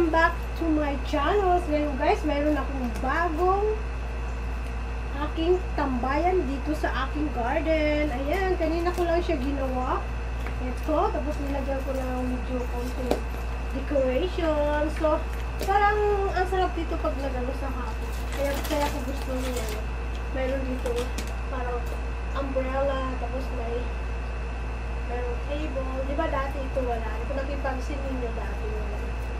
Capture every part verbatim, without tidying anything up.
Welcome back to my channel. Ngayon guys, mayroon akong bagong aking tambayan dito sa aking garden. Ayan, kanina ko lang siya ginawa. Ito, tapos nilagyan ko ng medyo konting decoration. So, parang ang sarap dito pag nagano sa hapon. Kaya, kaya ko gusto niya. Mayroon dito parang umbrella, tapos may mayroong table. Di ba dati ito wala? Kung nakipansin ninyo dati wala.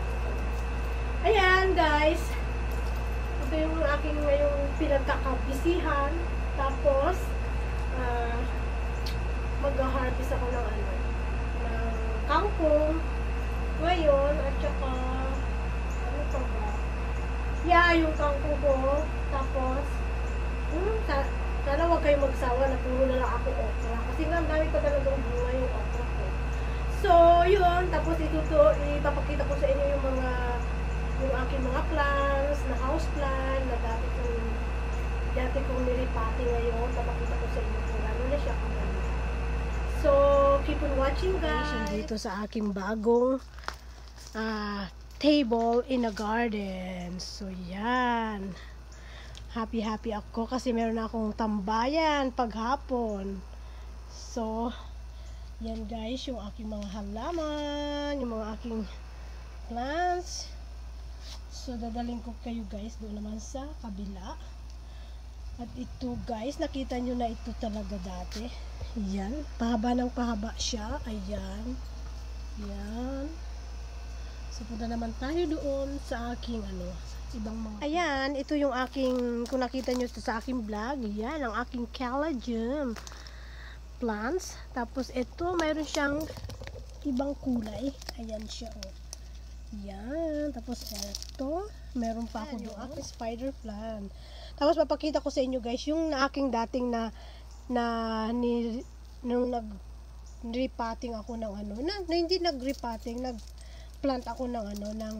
Ayan guys, ito yung aking ngayong pinagkakabisihan. Tapos uh, mag-harvest ako ng ano, ng kangkong ngayon, at saka ano pa ba? Yeah, yung kangkong ko. Tapos hmm, sa, sana huwag kayong magsawa na puro na lang ako okra, kasi nga dami pa talagang bunga yung okra ko. So yun, tapos ito to, ipapakita ko sa inyo yung mga yung aking mga plants, na house plant, na dati kong, dati kong nilipati ngayon. Papakita ko sa inyo kung gano'n na siya kaganda. So, keep on watching guys. Dito sa aking bagong uh, table in a garden. So, yan. Happy-happy ako kasi meron akong tambayan paghapon. So, yan guys, yung aking mga halaman, yung mga aking plants. So, dadalhin ko kayo guys doon naman sa kabila. At ito guys, nakita nyo na ito talaga dati. Ayan, pahaba ng pahaba siya. Ayan. Ayan. So, punta naman tayo doon sa aking ano, ibang mga... Ayan, ito yung aking, kung nakita nyo ito sa aking vlog, ayan, ang aking caladium plants. Tapos ito, mayroon siyang ibang kulay. Ayan siya, oh. Yan. Tapos ito, meron pa ako yung aking spider plant. Tapos papakita ko sa inyo guys yung na aking dating na na ni nung nag repotting ako ng ano, na, na hindi nag repotting, nag plant ako ng ano ng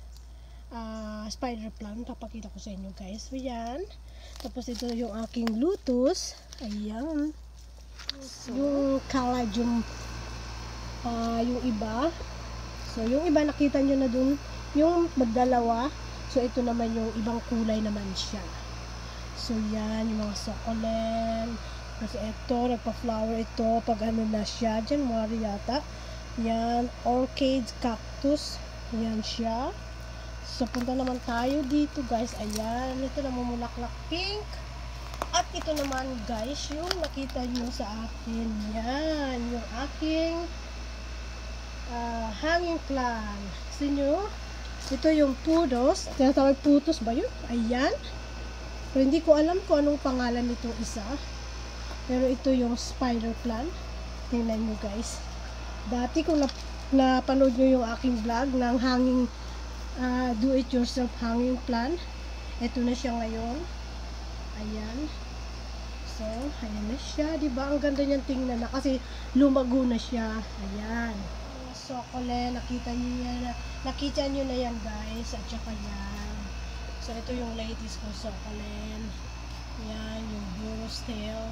uh, spider plant. Papakita ko sa inyo guys. So yan. Tapos ito yung aking lutus. Ayan. So, yung caladium uh, yung iba. So, yung iba nakita nyo na dun, yung magdalawa. So, ito naman yung ibang kulay naman siya. So, yan, yung mga succulent. Kasi ito, nagpa-flower ito. Pag ano na siya, January yata. Yan, orchid cactus. Yan siya. So, punta naman tayo dito, guys. Ayan, ito na mamulaklak pink. At ito naman, guys, yung nakita nyo sa akin. Yan, yung aking Uh, hanging plant. Kasi nyo, ito yung pudos. Tinatawag putos ba yun? Ayan. Pero hindi ko alam kung anong pangalan nitong isa. Pero ito yung spider plant. Tingnan nyo guys. Dati kung nap napanood nyo yung aking vlog ng hanging uh, do it yourself hanging plant. Ito na siya ngayon. Ayan. So, ayan na siya. Diba? Ang ganda niyang tingnan na kasi lumago na siya. Ayan. Succulent, nakita nyo yan, nakita nyo na yan guys, at saka yan. So, ito yung latest ko succulent. Yan, yung burro's tail.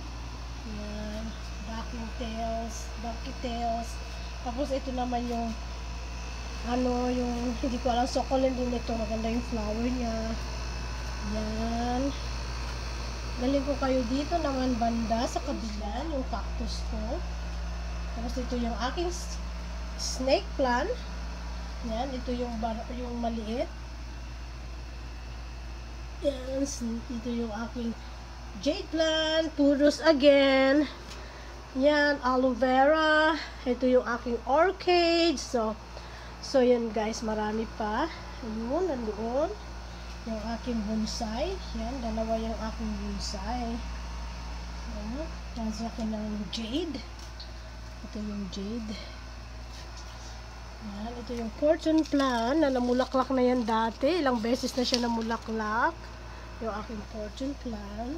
Yan, ducking tails, ducky tails. Tapos, ito naman yung, ano, yung, hindi ko alam, succulent din ito. Maganda yung flower niya. Yan. Galing ko kayo dito naman banda sa kabila, yung cactus ko. Tapos, ito yung aking snake plant. Yan, ito yung bar yung maliit. Yan, ito yung aking jade plant, puros again. Yan, aloe vera. Ito yung aking orchid. So, so yan guys, marami pa. Ayun, nandoon. Yung aking bonsai. Yan, dalawa yung aking bonsai. Yan, yan sa akin ng jade. Ito yung jade. Yan, ito yung fortune plant na namulaklak na yan dati. Ilang beses na siya namulaklak. Yung aking fortune plant.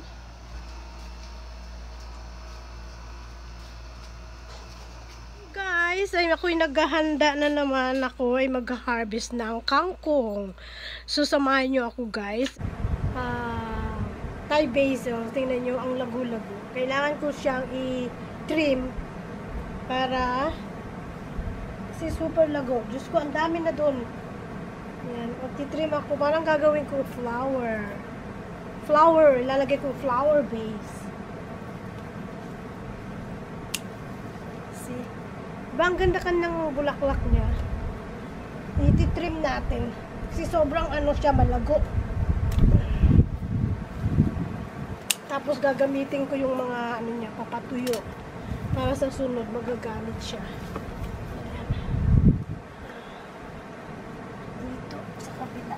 Guys, ay ako'y naghahanda na naman. Ako ay mag-harvest ng kangkong. So, samahan nyo ako guys. Uh, Thai basil. Tingnan nyo ang lagu-lagu. Kailangan ko siyang i-trim para kasi super lago. Diyos ko, ang dami na doon. Ayan, magtitrim ako. Parang gagawin ko flower. Flower, ilalagay ko flower base. See? Diba ang ganda kan ng bulaklak niya? Ititrim natin. Kasi sobrang ano siya, malago. Tapos gagamitin ko yung mga ano niya, papatuyo. Para sa sunod, magagamit siya. Ayan. Dito, sa kabila.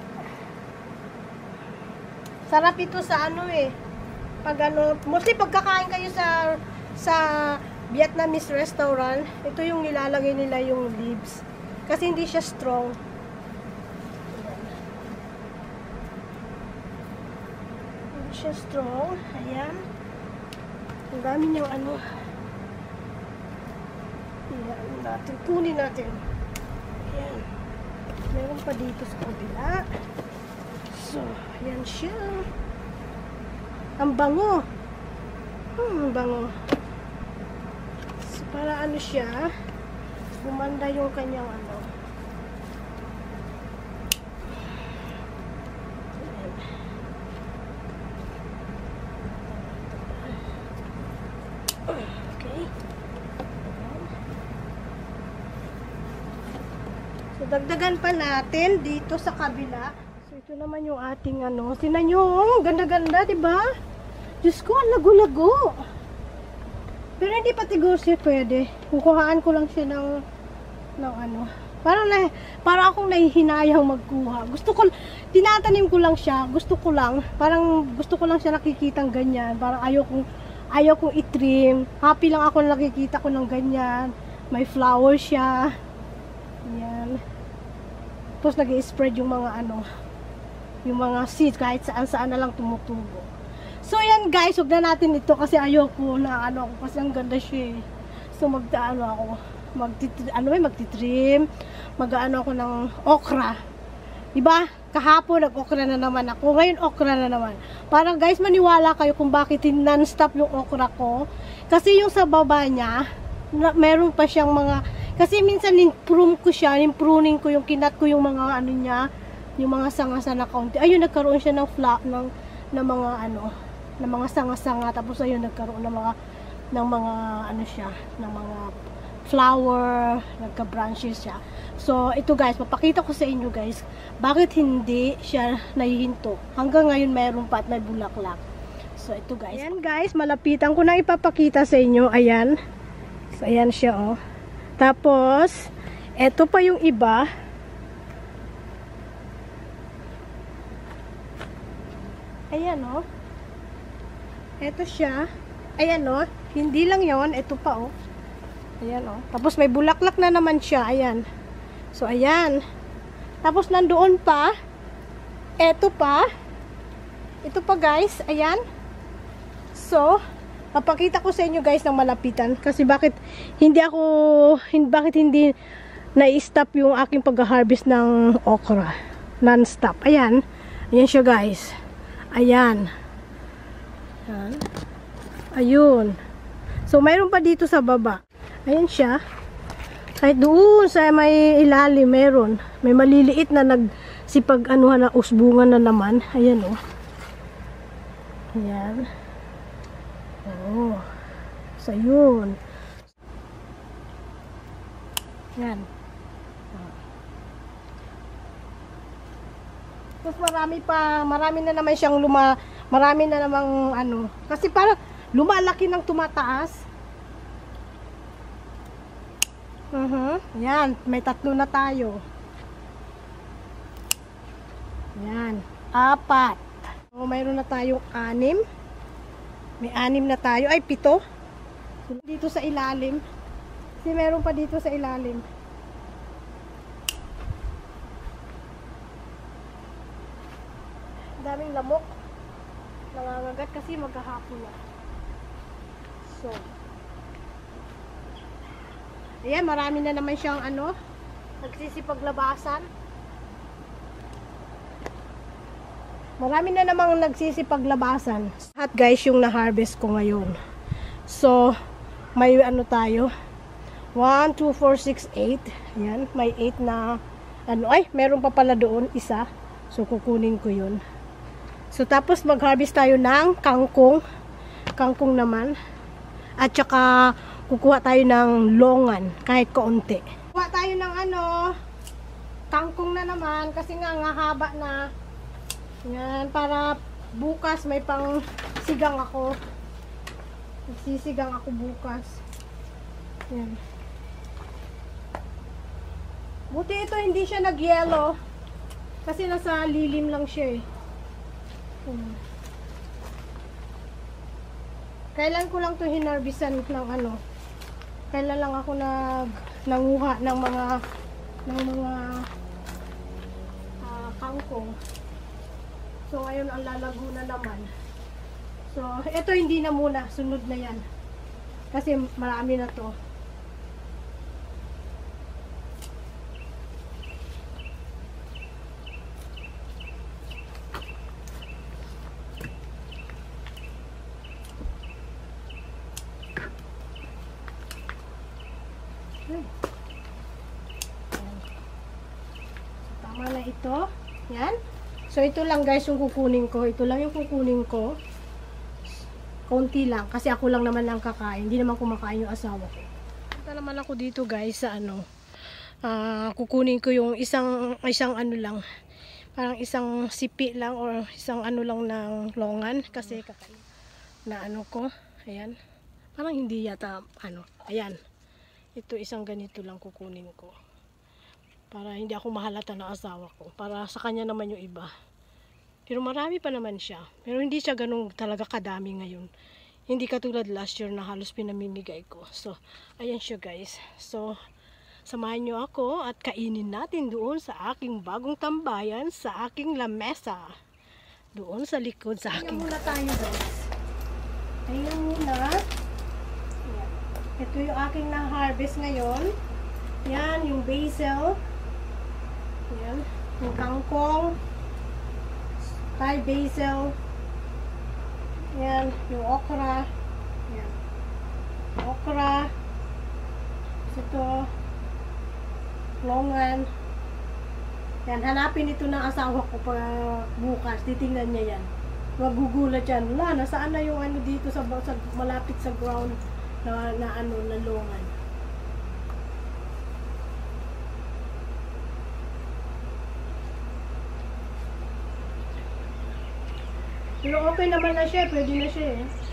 Sarap ito sa ano eh. Pag ano, mostly pagkakain kayo sa sa Vietnamese restaurant, ito yung nilalagay nila yung leaves. Kasi hindi siya strong. Hindi siya strong. Ayan. Ang dami niyang ano. Ayan natin. Kunin natin. Ayan. Meron pa dito sa kabila. So, ayan siya. Ang bango. Hmm, ang bango. So, para ano siya, gumanda yung kanyang ano. Ayan. Okay. So, dagdagan pa natin dito sa kabila. So, ito naman yung ating ano. Tinan nyo, oh, ganda-ganda, diba? Diyos ko, ang lago-lago. Pero hindi pa siguro siya pwede. Kukuhaan ko lang siya ng, ng ano. Parang na, para akong nahihinayang magkuha. Gusto ko, tinatanim ko lang siya. Gusto ko lang, parang gusto ko lang siya nakikitang ganyan. Parang ayaw kong, ayaw kong itrim. Happy lang ako na nakikita ko ng ganyan. May flower siya. Yan. Tapos nag-i-spread yung mga ano, yung mga seeds kahit saan-saan na lang tumutubo. So yan guys, huwag na natin ito kasi ayoko na ano ako kasi ang ganda siya eh. So magtaano ako, magtitrim, ano eh, magtitrim, mag-ano ako ng okra. Diba? Kahapon nag-okra na naman ako, ngayon okra na naman. Parang guys, maniwala kayo kung bakit non-stop yung okra ko. Kasi yung sa baba niya, na, meron pa siyang mga, kasi minsan in-prune ko siya, in-pruning ko yung kinat ko yung mga ano niya, yung mga sanga-sanga na kaunti. Ayun, nagkaroon siya ng fla, ng, ng mga ano, ng mga sanga-sanga, tapos ayun nagkaroon ng mga ng mga ano siya, ng mga flower, nagka-branches siya. So ito guys, papakita ko sa inyo guys, bakit hindi siya nahihinto. Hanggang ngayon mayroon pa at may bulaklak. So ito guys. Ayan guys, malapitan ko na ipapakita sa inyo. Ayan. So ayan siya oh. Tapos eto pa yung iba. Ayan oh. Ito siya. Ayan o. Hindi lang yon. Ito pa o. Ayan o. Tapos may bulaklak na naman siya. Ayan. So, ayan. Tapos nandoon pa. Ito pa. Ito pa guys. Ayan. So, papakita ko sa inyo guys ng malapitan. Kasi bakit hindi ako, hindi, bakit hindi na-stop yung aking pag-harvest ng okra. Non-stop. Ayan. Ayan siya guys. Ayan. Ayan. Ayun. So, mayroon pa dito sa baba. Ayan siya. Kahit doon sa may ilalim, meron. May maliliit na nagsipag-anuhan na usbungan na naman. Ayan o. Oh. Ayan. Oh. So, yun. Ayan. Tapos marami pa, marami na naman siyang luma, marami na namang ano, kasi parang lumalaki ng tumataas. Uh-huh. Yan, may tatlo na tayo. Yan, apat. O, mayroon na tayong anim. May anim na tayo, ay pito. Dito sa ilalim. Kasi meron pa dito sa ilalim. Daming lamok. Nangangagat kasi maghahapon na. So. Ayan, marami na naman siyang ano, nagsisipaglabasan. Marami na namang nagsisipaglabasan. At guys, yung na-harvest ko ngayon. So, may ano tayo. one, two, four, six, eight. Ayan, may eight na ano, ay, meron pa pala doon, isa. So, kukunin ko yun. So, tapos mag-harvest tayo ng kangkong. Kangkong naman. At saka, kukuha tayo ng longan, kahit kaunti. Kuha tayo ng ano, kangkong na naman, kasi nga, nga haba na. Yan, para bukas may pang sigang ako. Nagsisigang ako bukas. Yan. Buti ito hindi siya nag-yellow. Kasi nasa lilim lang siya eh. Hmm. Kailan ko lang to hinarbisan ng ano. Kailan lang ako nag nanguha ng mga ng mga uh, kangkong. So ngayon ang lalago na naman. So ito hindi na muna, sunod na yan. Kasi marami na to. Tama na ito. Yan. So, ito lang guys yung kukunin ko. Ito lang yung kukunin ko. Konti lang. Kasi ako lang naman lang kakain. Hindi naman kumakain yung asawa ko. Punta naman ako dito guys sa ano. Uh, kukunin ko yung isang, isang ano lang. Parang isang sipi lang or isang ano lang ng longan. Kasi kakain na ano ko. Ayan. Parang hindi yata ano. Ayan. Ito isang ganito lang kukunin ko. Para hindi ako mahalata ng asawa ko. Para sa kanya naman yung iba. Pero marami pa naman siya. Pero hindi siya ganun talaga kadami ngayon. Hindi katulad last year na halos pinamimigay ko. So, ayan siya guys. So, samahan nyo ako at kainin natin doon sa aking bagong tambayan, sa aking lamesa. Doon sa likod sa aking... Ayan muna tayo guys. Ayan muna. Ayan. Ito yung aking na-harvest ngayon. Yan, yung basil. Yan, yung kangkong. Thai basil. Yan, yung okra. Yan. Okra. Ito. Longan. Yan, hanapin ito ng asawa ko pa bukas. Titingnan niya yan. Magugulat yan. Wala, nasaan na yung ano dito sa, sa malapit sa ground na, na ano, na longan. Pero okay naman na siya, pwede na siya eh.